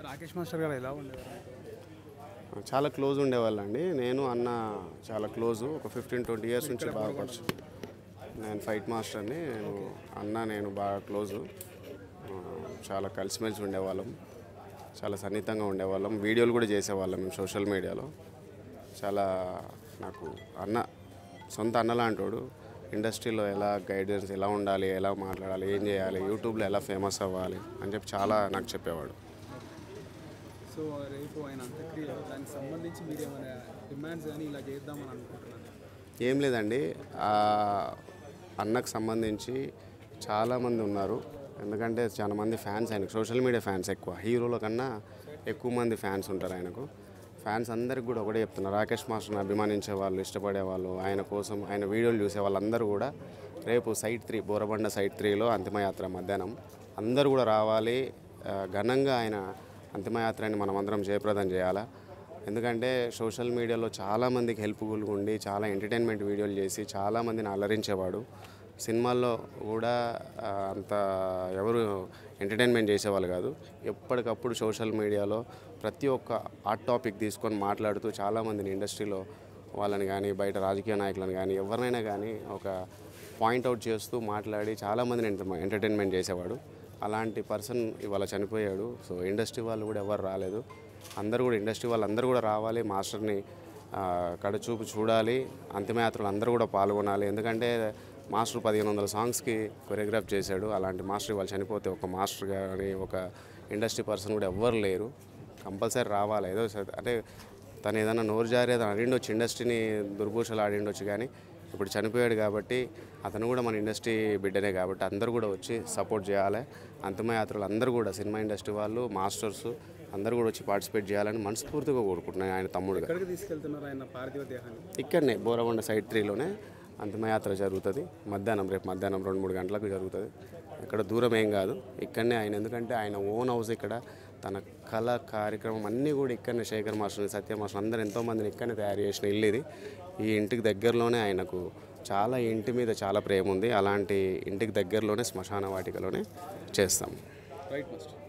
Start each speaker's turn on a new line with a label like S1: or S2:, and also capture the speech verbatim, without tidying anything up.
S1: Rakesh master గారు ఎలా ఉండేవారు?
S2: చాలా క్లోజ్ ఉండేవాళ్ళండి. నేను అన్న చాలా క్లోజు. ఒక ఫిఫ్టీన్ ట్వంటీ ఇయర్స్ నుంచి బాగా పరిచయం. నేను ఫైట్ మాస్టర్ని. నేను అన్న నేను బాగా క్లోజు. చాలా కలిసిమెలిసి ఉండేవాళ్ళం, చాలా సన్నిహితంగా ఉండేవాళ్ళం. వీడియోలు కూడా చేసేవాళ్ళం మేము సోషల్ మీడియాలో. చాలా నాకు అన్న సొంత అన్నలాంటోడు. ఇండస్ట్రీలో ఎలా గైడెన్స్ ఎలా ఉండాలి, ఎలా మాట్లాడాలి, ఏం చేయాలి, యూట్యూబ్లో ఎలా ఫేమస్ అవ్వాలి అని చెప్పి చాలా నాకు చెప్పేవాడు.
S1: సో రేపు ఆయన అంత్యక్రియ దానికి సంబంధించి మీరు ఏమైనా డిమాండ్స్ కానీ ఇలా చేద్దామని అనుకుంటున్నాను?
S2: ఏం లేదండి, అన్నకు సంబంధించి చాలామంది ఉన్నారు. ఎందుకంటే చాలా మంది ఫ్యాన్స్ ఆయనకు, సోషల్ మీడియా ఫ్యాన్స్ ఎక్కువ, హీరోల కన్నా ఎక్కువ మంది ఫ్యాన్స్ ఉంటారు ఆయనకు. ఫ్యాన్స్ అందరికి కూడా ఒకటే చెప్తున్నారు, రాకేష్ మాస్టర్ని అభిమానించే వాళ్ళు, ఇష్టపడే వాళ్ళు, ఆయన కోసం ఆయన వీడియోలు చూసే వాళ్ళందరూ కూడా రేపు సైట్ త్రీ బోరబండ సైట్ త్రీలో అంతిమయాత్ర మధ్యాహ్నం అందరూ కూడా రావాలి. ఘనంగా ఆయన అంతిమయాత్రని మనం అందరం జయప్రదం చేయాలా. ఎందుకంటే సోషల్ మీడియాలో చాలామందికి హెల్ప్ఫుల్గా ఉండి చాలా ఎంటర్టైన్మెంట్ వీడియోలు చేసి చాలామందిని అలరించేవాడు. సినిమాల్లో కూడా అంత ఎవరు ఎంటర్టైన్మెంట్ చేసేవాళ్ళు కాదు. ఎప్పటికప్పుడు సోషల్ మీడియాలో ప్రతి ఒక్క హాట్ టాపిక్ తీసుకొని మాట్లాడుతూ చాలామందిని ఇండస్ట్రీలో వాళ్ళని కానీ బయట రాజకీయ నాయకులను కానీ ఎవరినైనా కానీ ఒక పాయింట్అవుట్ చేస్తూ మాట్లాడి చాలామందిని ఎంటర్టైన్మెంట్ చేసేవాడు. అలాంటి పర్సన్ ఇవాళ చనిపోయాడు. సో ఇండస్ట్రీ వాళ్ళు కూడా ఎవరు రాలేదు. అందరూ కూడా ఇండస్ట్రీ వాళ్ళు అందరూ కూడా రావాలి, మాస్టర్ని కడుచూపు చూడాలి, అంతిమయాత్రలు అందరూ కూడా పాల్గొనాలి. ఎందుకంటే మాస్టర్ పదిహేను వందల సాంగ్స్కి కొరియోగ్రాఫ్ చేశాడు. అలాంటి మాస్టర్ ఇవాళ చనిపోతే ఒక మాస్టర్ కానీ ఒక ఇండస్ట్రీ పర్సన్ కూడా ఎవ్వరు లేరు. కంపల్సరీ రావాలి. ఏదో అంటే తను ఏదైనా నోరు జారి అతను ఆడిండొచ్చు, ఇండస్ట్రీని దుర్భూషలు ఆడిండొచ్చు, కానీ ఇప్పుడు చనిపోయాడు కాబట్టి అతను కూడా మన ఇండస్ట్రీ బిడ్డనే కాబట్టి అందరూ కూడా వచ్చి సపోర్ట్ చేయాలి. అంతిమయాత్రలు అందరూ కూడా సినిమా ఇండస్ట్రీ వాళ్ళు, మాస్టర్స్ అందరూ కూడా వచ్చి పార్టిసిపేట్ చేయాలని మనస్ఫూర్తిగా కోరుకుంటున్నాను. ఆయన తమ్ముడుగా
S1: తీసుకెళ్తున్నారు ఆయన పార్థివ దేహాన్ని.
S2: ఇక్కడనే బోరబండ సైట్ త్రీలోనే అంతిమయాత్ర జరుగుతుంది. మధ్యాహ్నం రేపు మధ్యాహ్నం రెండు మూడు గంటలకు జరుగుతుంది. ఇక్కడ దూరం ఏం కాదు, ఇక్కడనే ఆయన. ఎందుకంటే ఆయన ఓన్ హౌస్ ఇక్కడ, తన కళ కార్యక్రమం అన్నీ కూడా ఇక్కడనే. శేఖర్ మాస్టర్ని, సత్య మాస్టర్ అందరూ ఎంతోమందిని ఇక్కడనే తయారు చేసిన ఇల్లు ఇది. ఈ ఇంటికి దగ్గరలోనే ఆయనకు చాలా ఇంటి మీద చాలా ప్రేమ ఉంది. అలాంటి ఇంటికి దగ్గరలోనే శ్మశాన వాటికలోనే చేస్తాం.
S1: Right master.